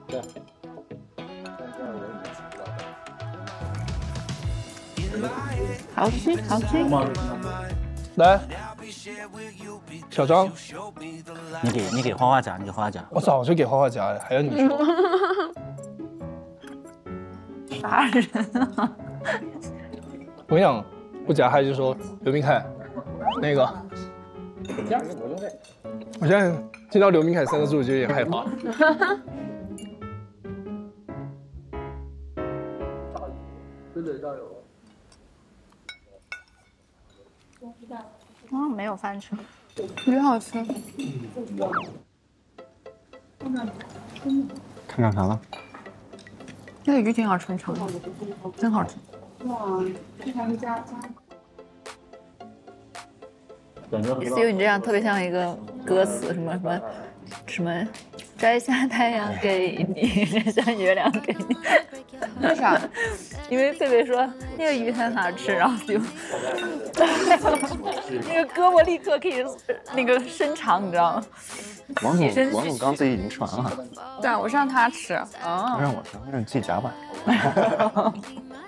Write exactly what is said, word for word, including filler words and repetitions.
对。 好吃，好吃。 来，小张， 你给你给花花夹，你给花花夹。 我早就给花花夹了，还要你说？ 啥人啊？ 我跟你讲，不夹他就说刘明凯，那个。我现在听到刘明凯三个字我就有点害怕。真的加油！ 嗯，没有翻车，鱼好吃。 看上啥了？ 那个鱼挺好吃，尝尝，真好吃。哇，这还是加加。思雨，你这样特别像一个歌词，什么什么什么，摘下太阳给你，摘下月亮给你。为啥？因为贝贝说那个鱼很好吃，然后就那个胳膊立刻可以那个伸长，你知道吗？ 王总，王总刚自己已经吃完了。 对啊，我是让他吃。哦。 不让我吃，让你自己夹吧。